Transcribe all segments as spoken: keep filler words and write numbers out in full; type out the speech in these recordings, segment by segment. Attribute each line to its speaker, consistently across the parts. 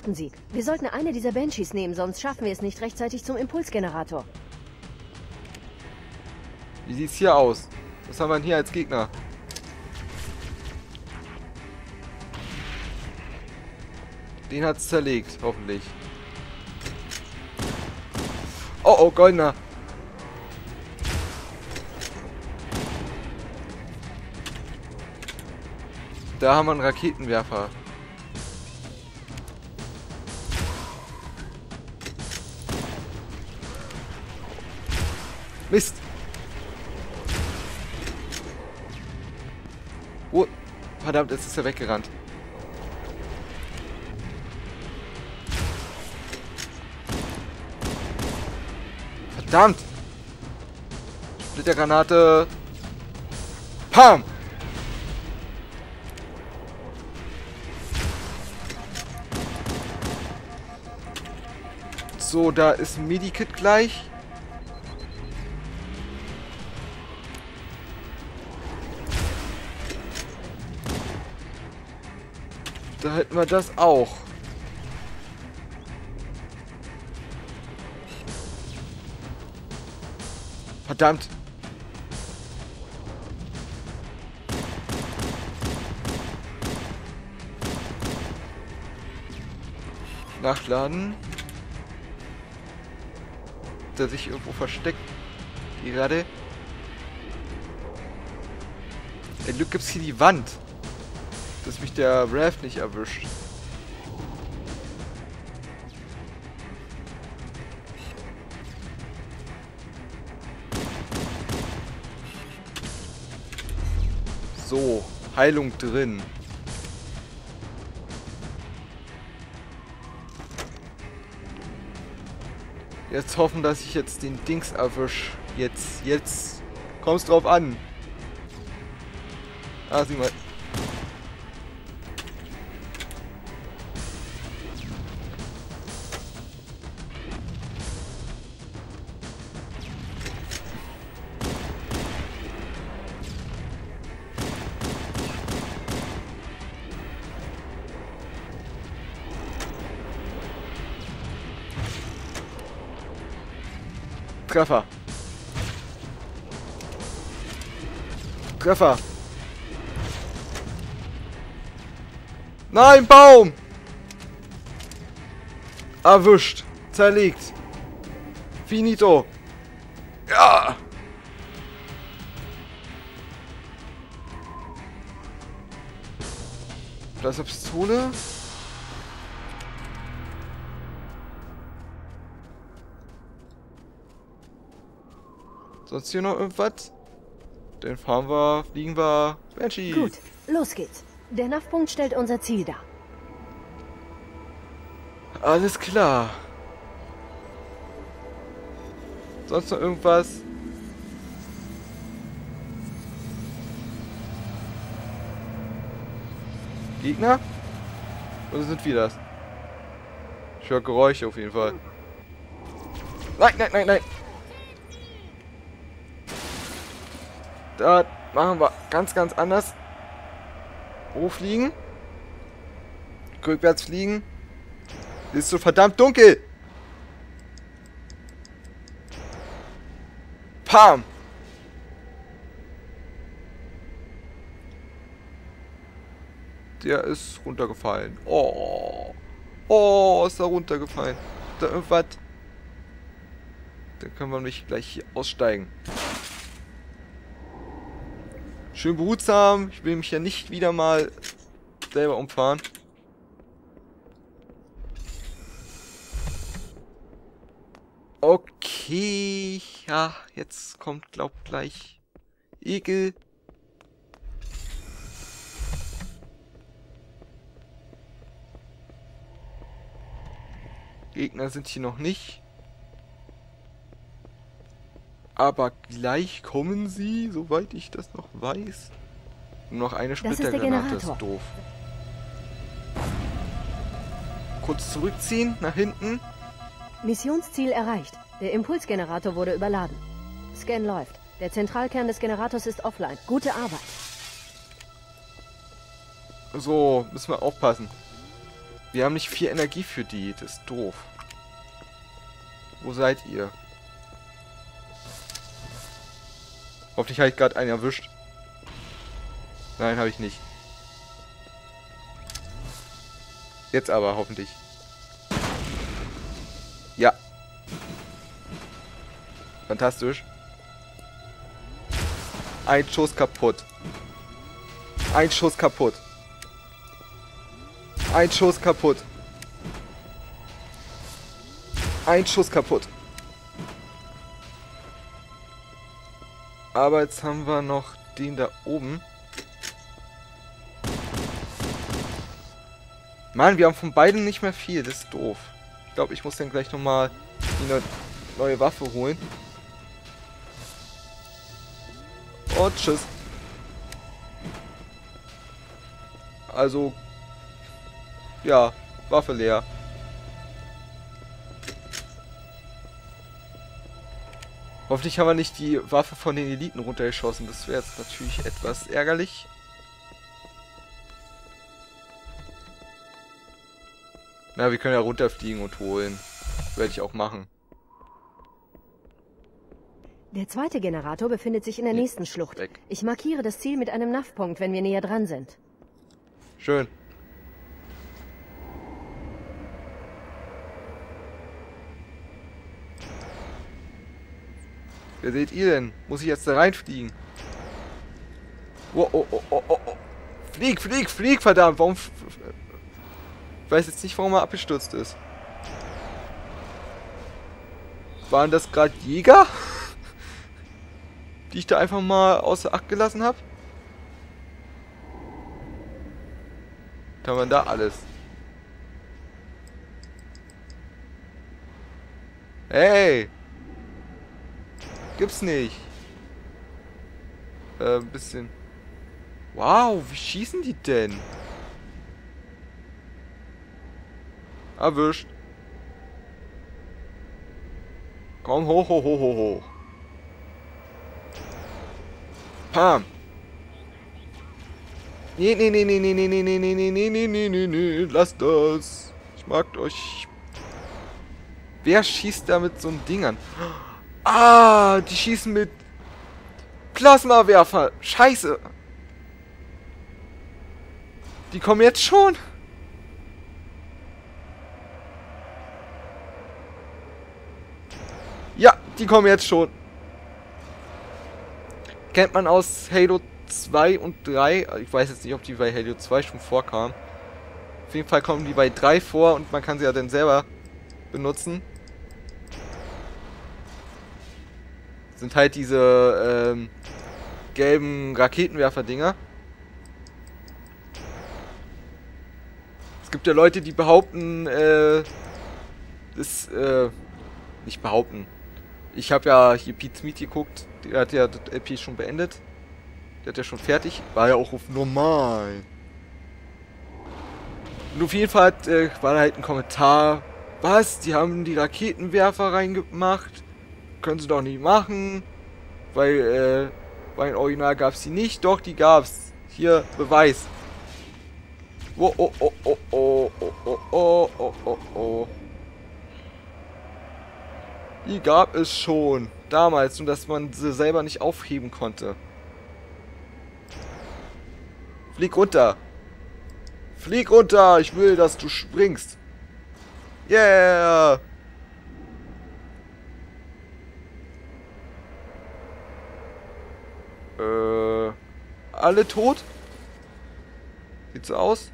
Speaker 1: Warten Sie, wir sollten eine dieser Banshees nehmen, sonst schaffen wir es nicht rechtzeitig zum Impulsgenerator.
Speaker 2: Wie sieht's hier aus? Was haben wir denn hier als Gegner? Den hat's zerlegt, hoffentlich. Oh, oh, goldener. Da haben wir einen Raketenwerfer. Mist. Oh, verdammt, jetzt ist er weggerannt. Verdammt! Splittergranate. Pam! So, da ist ein Medikit gleich. Da hätten wir das auch. Verdammt. Nachladen. Der sich irgendwo versteckt. Gerade. Ein Glück gibt's hier die Wand. Dass mich der Raft nicht erwischt. So, Heilung drin. Jetzt hoffen, dass ich jetzt den Dings erwisch. Jetzt, jetzt kommt's drauf an. Ah, sieh mal. Treffer. Treffer. Nein, Baum! Erwischt. Zerlegt. Finito. Ja! Da ist eine Pistole. Sonst hier noch irgendwas? Dann fahren wir, fliegen wir. Banshee.
Speaker 1: Gut, los geht's. Der N A V-Punkt stellt unser Ziel dar.
Speaker 2: Alles klar. Sonst noch irgendwas? Gegner? Oder sind wir das? Ich höre Geräusche auf jeden Fall. Nein, nein, nein, nein. Da machen wir ganz, ganz anders. Hochfliegen. Rückwärts fliegen. Ist so verdammt dunkel. Pam. Der ist runtergefallen. Oh. Oh, ist er runtergefallen. Da irgendwas. Dann können wir nämlich gleich hier aussteigen. Schön behutsam. Ich will mich ja nicht wieder mal selber umfahren. Okay. Ja, jetzt kommt, glaub gleich Ekel. Gegner sind hier noch nicht. Aber gleich kommen sie, soweit ich das noch weiß. Nur noch eine Splittergranate, ist doof. Kurz zurückziehen, nach hinten.
Speaker 1: Missionsziel erreicht. Der Impulsgenerator wurde überladen. Scan läuft. Der Zentralkern des Generators ist offline. Gute Arbeit.
Speaker 2: So, müssen wir aufpassen. Wir haben nicht viel Energie für die. Das ist doof. Wo seid ihr? Hoffentlich habe ich gerade einen erwischt. Nein, habe ich nicht. Jetzt aber, hoffentlich. Ja. Fantastisch. Ein Schuss kaputt. Ein Schuss kaputt. Ein Schuss kaputt. Ein Schuss kaputt. Aber jetzt haben wir noch den da oben. Mann, wir haben von beiden nicht mehr viel. Das ist doof. Ich glaube, ich muss dann gleich nochmal eine neue Waffe holen. Und tschüss. Also, ja, Waffe leer. Hoffentlich haben wir nicht die Waffe von den Eliten runtergeschossen. Das wäre jetzt natürlich etwas ärgerlich. Na, wir können ja runterfliegen und holen. Werde ich auch machen.
Speaker 1: Der zweite Generator befindet sich in der nächsten Schlucht.
Speaker 2: Weg.
Speaker 1: Ich markiere das Ziel mit einem N A V-Punkt, wenn wir näher dran sind.
Speaker 2: Schön. Wer seht ihr denn? Muss ich jetzt da reinfliegen? Oh, oh, oh, oh, oh, oh. Flieg, flieg, flieg, verdammt. Warum... F ich weiß jetzt nicht, warum er abgestürzt ist. Waren das gerade Jäger? Die ich da einfach mal außer Acht gelassen habe? Was haben wir da alles? Hey! Gibt's nicht. Äh, ein bisschen. Wow, wie schießen die denn? Erwischt. Komm, hoch, hoch, hoch, hoch, hoch. Pam. Nee, nee, nee, nee, nee, nee, nee, nee, nee, nee, nee, nee, nee, nee, nee, lasst das. Ich mag euch. Wer schießt da mit so einem Ding an? Ah, die schießen mit Plasmawerfer. Scheiße. Die kommen jetzt schon. Ja, die kommen jetzt schon. Kennt man aus Halo zwei und drei. Ich weiß jetzt nicht, ob die bei Halo zwei schon vorkamen. Auf jeden Fall kommen die bei drei vor und man kann sie ja dann selber benutzen. Sind halt diese ähm, gelben Raketenwerfer-Dinger. Es gibt ja Leute, die behaupten, äh, das, äh, nicht behaupten. Ich habe ja hier Pete's Meat geguckt, der hat ja das L P schon beendet. Der hat ja schon fertig, war ja auch auf normal. Und auf jeden Fall hat, äh, war da halt ein Kommentar. Was? Die haben die Raketenwerfer reingemacht? Können sie doch nicht machen. Weil, äh, beim Original gab es die nicht. Doch, die gab's. Hier, Beweis. Oh, oh, oh, oh, oh, oh, oh, oh, oh, oh, oh. Die gab es schon. Damals, nur dass man sie selber nicht aufheben konnte. Flieg runter. Flieg runter. Ich will, dass du springst. Yeah. Äh, alle tot? Sieht so aus?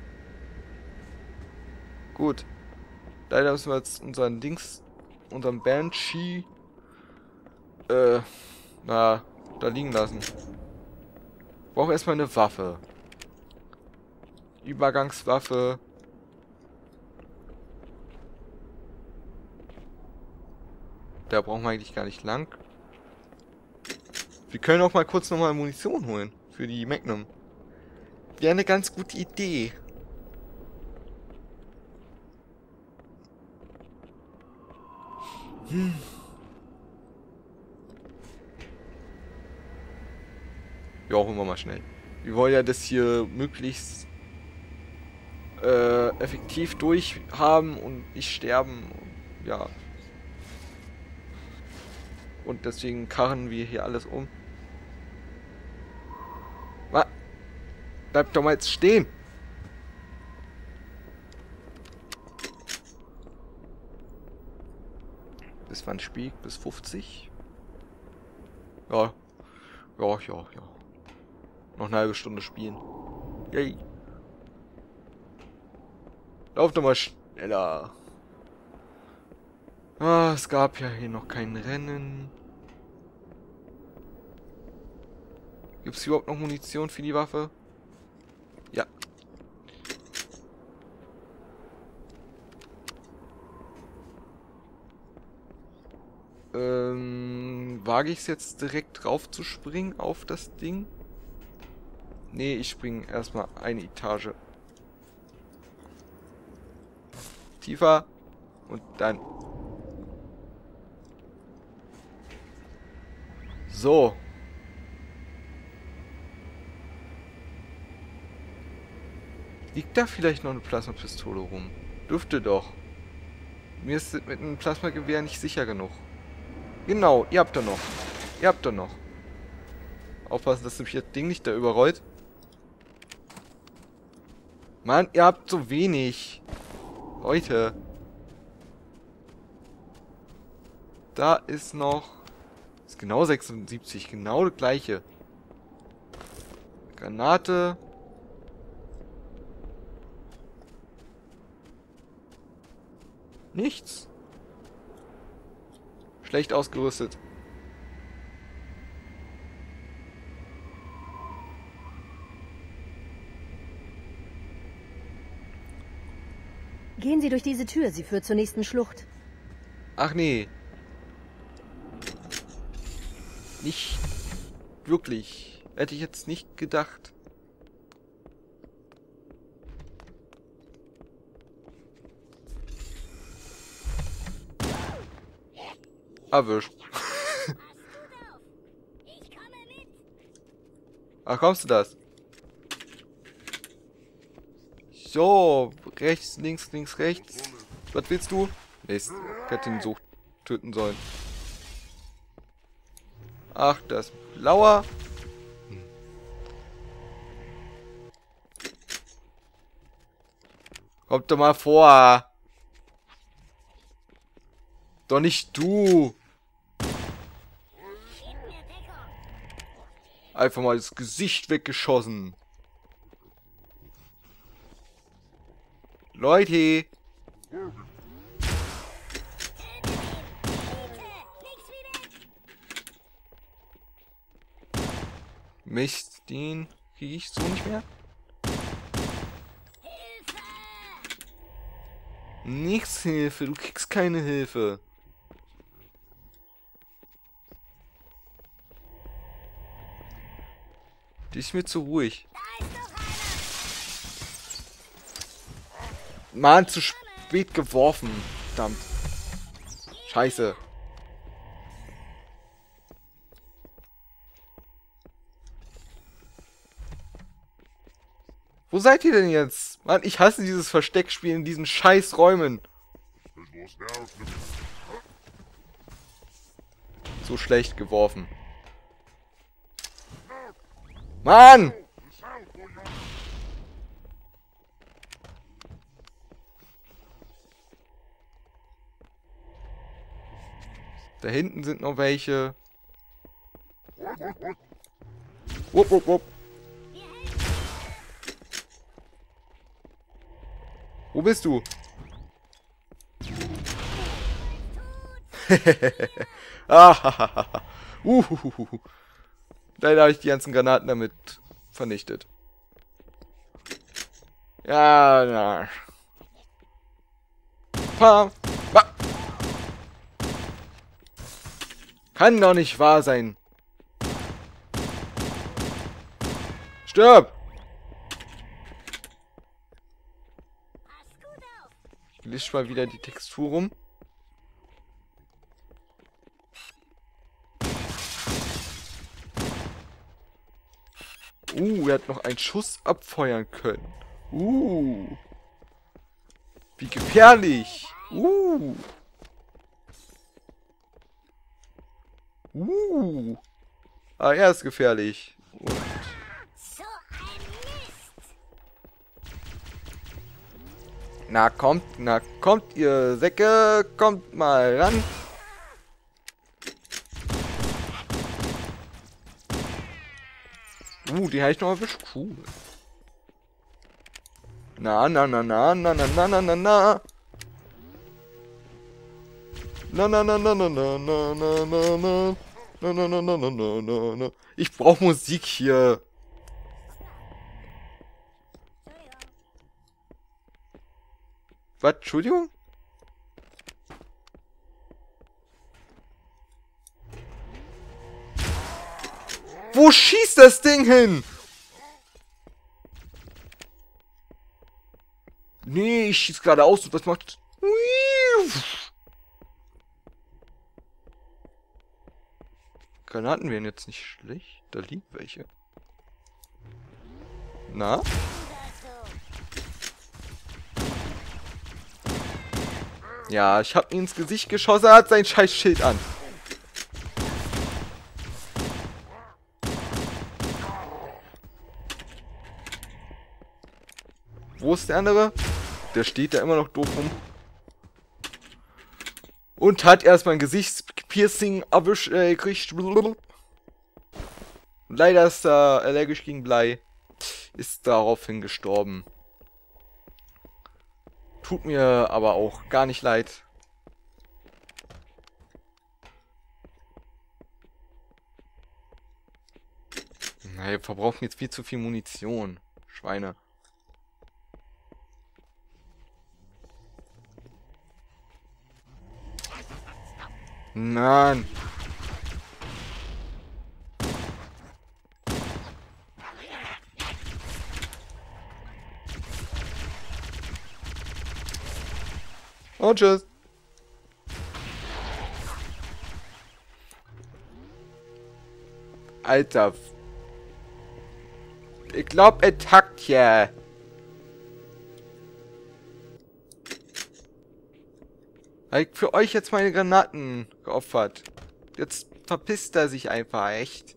Speaker 2: Gut. Leider müssen wir jetzt unseren Dings, unseren Banshee, äh, na, da liegen lassen. Brauchen erstmal eine Waffe. Übergangswaffe. Da brauchen wir eigentlich gar nicht lang. Wir können auch mal kurz nochmal Munition holen. Für die Magnum. Wäre eine ganz gute Idee. Hm. Ja, holen wir mal schnell. Wir wollen ja das hier möglichst... Äh, äh, effektiv durchhaben und nicht sterben. Ja. Und deswegen karren wir hier alles um. Was? Bleib doch mal jetzt stehen. Bis wann spielt? Bis fünfzig? Ja. Ja, ja, ja. Noch eine halbe Stunde spielen. Yay. Lauf doch mal schneller. Ah, es gab ja hier noch kein Rennen. Gibt es überhaupt noch Munition für die Waffe? Ja. Ähm, wage ich es jetzt direkt drauf zu springen auf das Ding? Nee, ich springe erstmal eine Etage. Tiefer. Und dann. So. Liegt da vielleicht noch eine Plasmapistole rum? Dürfte doch. Mir ist mit einem Plasmagewehr nicht sicher genug. Genau, ihr habt da noch. Ihr habt da noch. Aufpassen, dass nämlich das Ding nicht da überrollt. Mann, ihr habt so wenig. Leute. Da ist noch... Ist genau sechsundsiebzig. Genau das gleiche. Granate. Nichts. Schlecht ausgerüstet.
Speaker 1: Gehen Sie durch diese Tür, sie führt zur nächsten Schlucht.
Speaker 2: Ach nee. Nicht wirklich. Hätte ich jetzt nicht gedacht. Erwischt. Ach, kommst du das? So, rechts, links, links, rechts. Was willst du? Mist, ich hätte ihn so töten sollen. Ach, das blauer. Hm. Kommt doch mal vor. Doch nicht du. Einfach mal das Gesicht weggeschossen. Leute. Mist, den kriege ich so nicht mehr. Nichts Hilfe, du kriegst keine Hilfe. Die ist mir zu ruhig. Mann, zu spät geworfen. Verdammt. Scheiße. Wo seid ihr denn jetzt? Mann, ich hasse dieses Versteckspiel in diesen scheiß Räumen. So schlecht geworfen. Mann! Da hinten sind noch welche. Wupp, wupp, wupp. Wo bist du? Ah, Uhuhuhu. Leider habe ich die ganzen Granaten damit vernichtet. Ja, na. Pa. Pa. Kann doch nicht wahr sein. Stirb! Ich wische mal wieder die Textur rum. Uh, er hat noch einen Schuss abfeuern können. Uh. Wie gefährlich. Uh. Uh. Ah, er ist gefährlich. Und na kommt, na kommt, ihr Säcke, kommt mal ran. Uh, die habe ich noch erwischt. Cool. Na, na, na, na, na, na, na, na, na, na. Na, na, na, na, na, na, na, na, na, na. Na, na, na, na, na, na, na, na. Ich brauche Musik hier. Was? Entschuldigung? Wo schießt das Ding hin? Nee, ich schieß geradeaus und was macht... Granaten wären jetzt nicht schlecht. Da liegen welche. Na? Ja, ich hab ihn ins Gesicht geschossen, er hat sein scheiß Schild an. Wo ist der andere? Der steht da immer noch doof rum. Und hat erstmal ein Gesichtspiercing erwischt, äh, gekriegt. Leider ist er allergisch gegen Blei. Ist daraufhin gestorben. Tut mir aber auch gar nicht leid. Na, wir verbrauchen jetzt viel zu viel Munition. Schweine. Nein. Oh, tschüss. Alter. Ich glaub, er tackt ja. Hab ich für euch jetzt meine Granaten geopfert. Jetzt verpisst er sich einfach, echt.